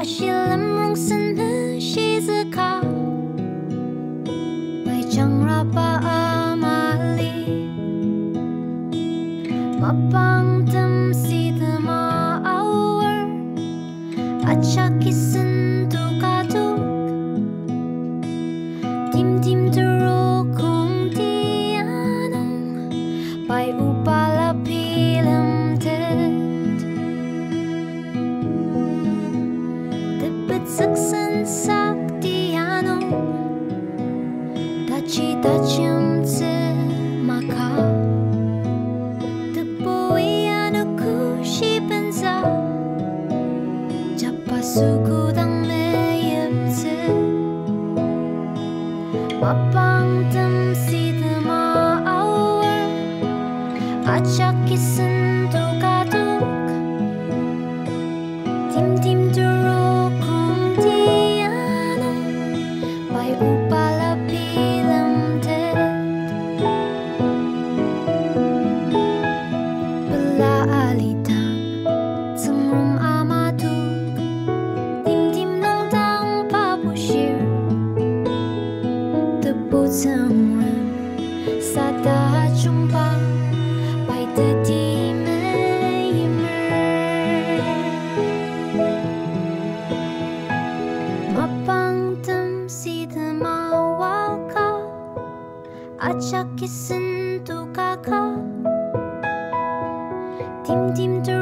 西冷融森的西子卡，白将拉巴阿玛里，马邦登西的马奥尔，阿恰基森杜卡杜，tim tim turu kung tianong, pai upala pilam tet. Saksan saktiano dachi dachim tse maka tepui anu kushi benza japa suku dang meyep tse mapang tem si de ma awar achak kisen tukaduk tim tim duru upala pilam tet bela alitang semrum amaduk tim tim nong tang pabushir tebut semrum sada jumpa pai teti meimer mapang tem si achak kisen tu kaka tim tim